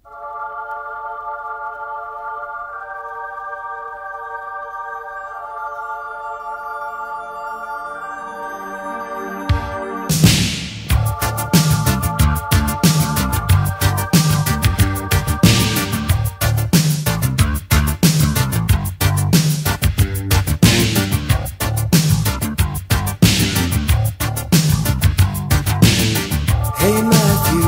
Hey Matthew.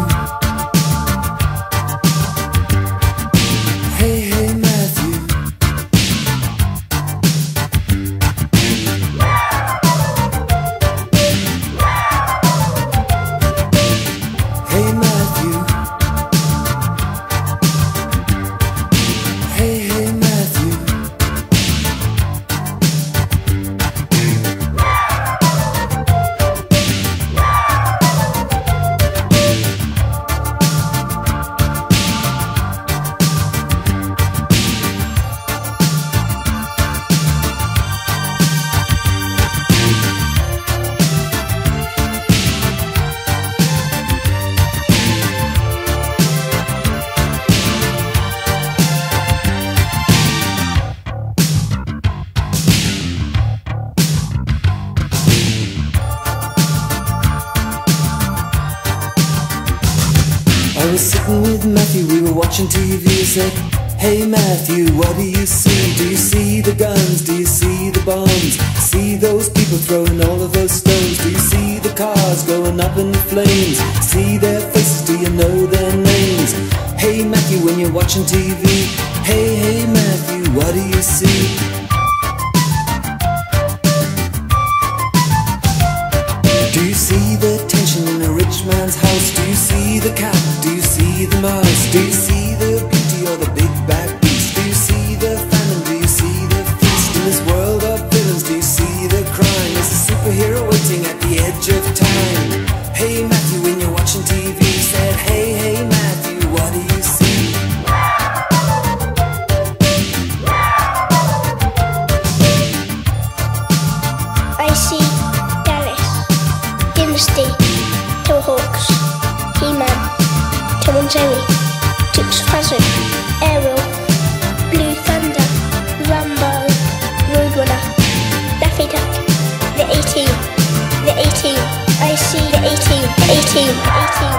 Hey, hey Matthew. Hey Matthew. Hey, hey Matthew. I was sitting with Matthew, we were watching TV. I said, hey Matthew, what do you see? Do you see the guns? Do you see the bombs? See those people throwing all of those stones? Do you see the cars going up in flames? See their faces, do you know their names? Hey Matthew, when you're watching TV, hey, hey Matthew, what do you see? Do you see the tension in a rich man's house? Do you see the cat? Do you see the mouse? Do you see the beauty or the big bad beast? Do you see the famine? Do you see the feast? In this world of villains, do you see the crime? Is a superhero waiting at the edge of time? Hey Matthew, when you're watching TV, said, hey, hey Matthew, what do you see? I see Dallas, Dynasty, Towhawks, He-Man, Tom and Jerry, Dukes of Hazzard, Ariel, Blue Thunder, Rambo, Roadrunner, Daffy Duck, the A-Team, the A-Team. I see the A-Team, the A-Team, the A-Team.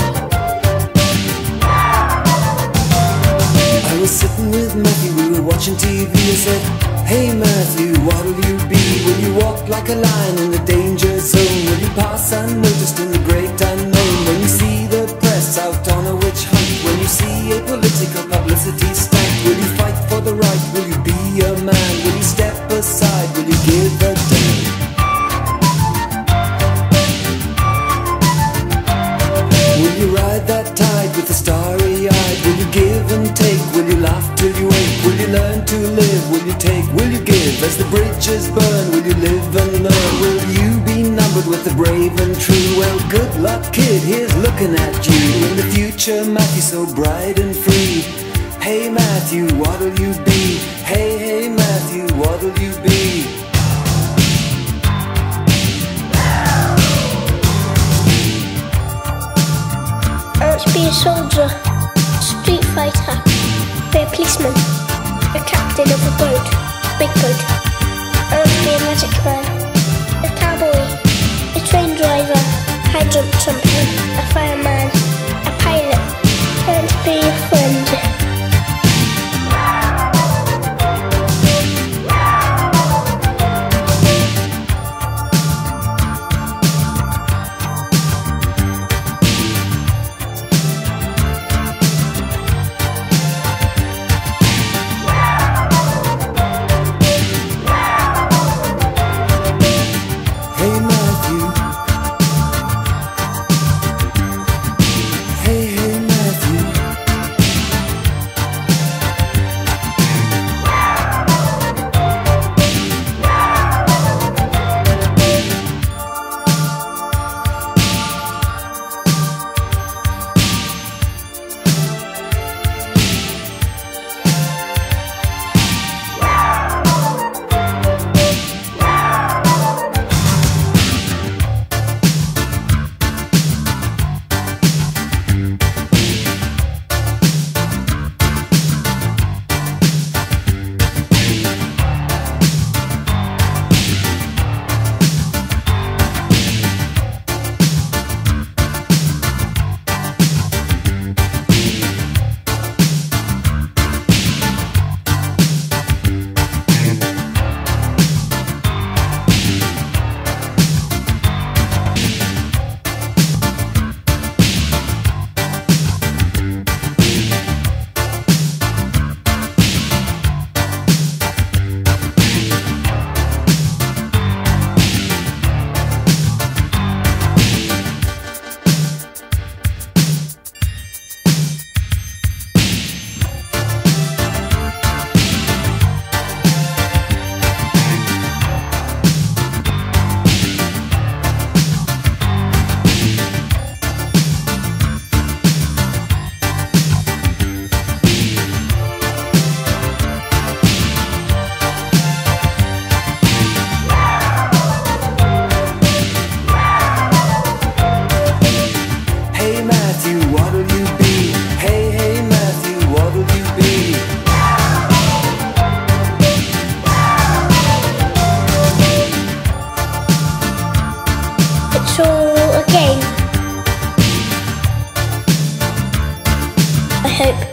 I was sitting with Matthew, we were watching TV. I said, hey Matthew, what'll you be? Will you walk like a lion in the danger zone? Will you pass unnoticed in the great unknown? When you see the press out on a witch hunt, when you see a political publicity stunt, will you fight for the right? Will you be a man? Will you step aside? Will you give a damn? Will you ride that tide with a starry eye? Will you give and take? Will you laugh till you wake? Will you learn to live? Will you take? Will you give? As the bridges burn, will you live and learn? Will you be numbered with the brave and true? Well, good luck kid, here's looking at you. In the future, Matthew, so bright and free. Hey Matthew, what'll you be? Hey, hey Matthew, what'll you be? I want to be a soldier, street fighter, be a policeman, a captain of a boat, big boat. I want to be a magic man, a cowboy, a train driver, high jump champion, a fireman, a pilot. I want to be a friend. Hey Matthew. Hey, hey Matthew. Matthew, what'll you be? Hey, hey, Matthew, what'll you be? It's all a game. I hope.